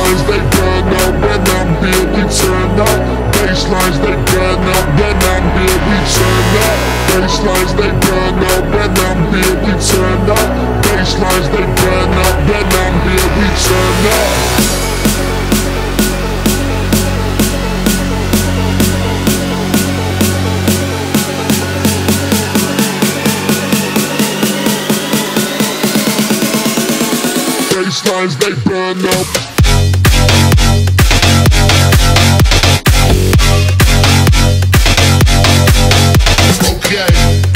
Baselines they burn up when I'm here, we turn up. Baselines they burn up when I'm here, we turn up. Baselines they burn up when I'm here, we turn up. Baselines they burn up when I'm here, we turn up. Baselines they burn up. Okay.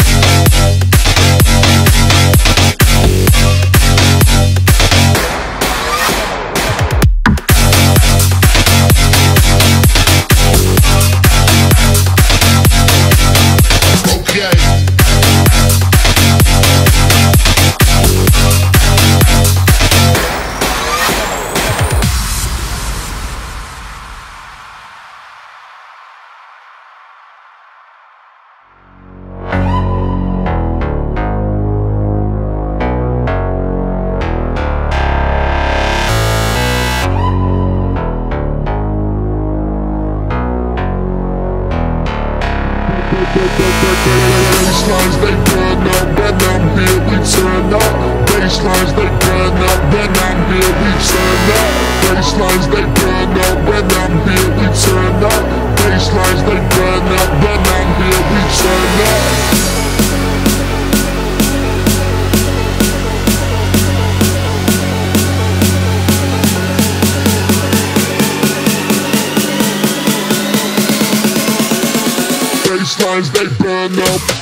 Baselines they burn up when I'm here, we turn up. Baselines they burn up when I'm here, we turn up. Baselines they burn up when I'm here, we turn up. Baselines they burn up when I'm here, we turn up. Baselines they burn up.